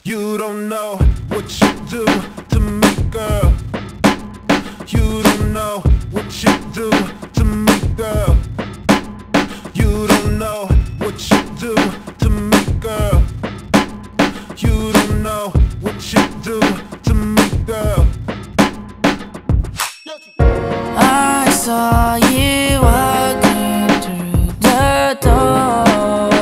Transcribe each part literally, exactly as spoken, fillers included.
You don't know what you do to me, girl. You don't know what you do to me, girl. You don't know what you do to me, girl. You don't know what you do to me, girl. I saw you walking through the door.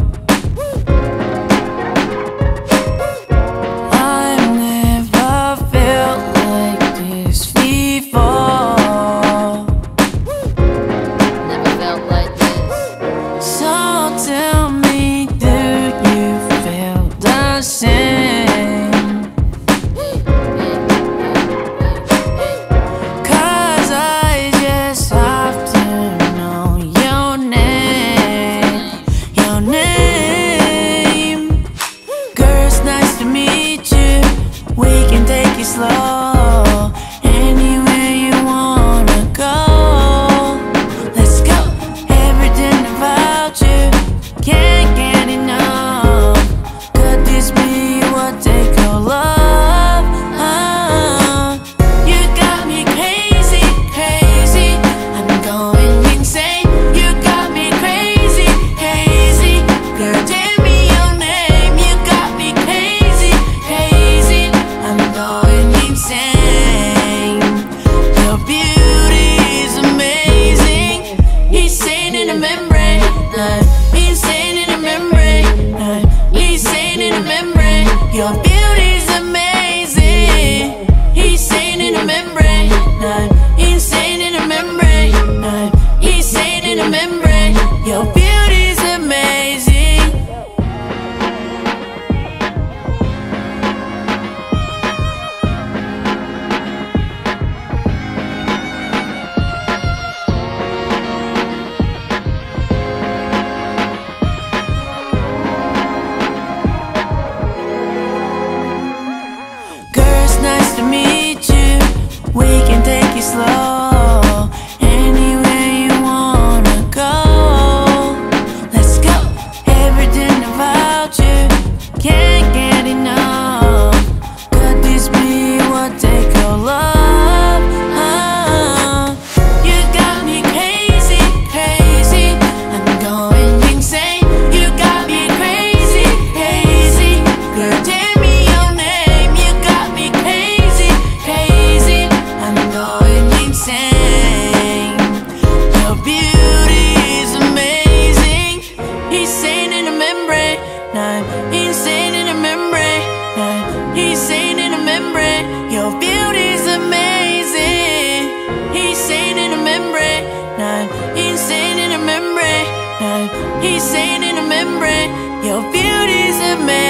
I never felt like this before. Never felt like this. So tell me, do you feel the same? Slow, anywhere you wanna go. Let's go, everything about you, can't get enough. Could this be what they call love? Uh, you got me crazy, crazy, I'm going insane. You got me crazy, crazy, girl, tell me your name. You got me crazy, crazy, I'm going insane. Your beauty is amazing. Insane in a membrane, uh, insane in a membrane, uh, insane in a membrane. Your beauty is amazing. Insane in a membrane, uh, insane in a membrane, uh, insane in a membrane. Your beauty is amazing. Nice to meet you, we can take it slow, anywhere you wanna go. Let's go, everything about you, can't get enough. Could this be what they call love? Uh, you got me crazy, crazy, I'm going insane. You got me crazy, crazy, girl, tell me your name. You got me crazy, crazy, I'm going insane. Your beauty is amazing. Insane in a membrane, nah, insane in a membrane, nah, insane in a membrane. Your beauty is amazing. Insane in a membrane, nah, insane in a membrane, nah, insane in a membrane. Your beauty is amazing.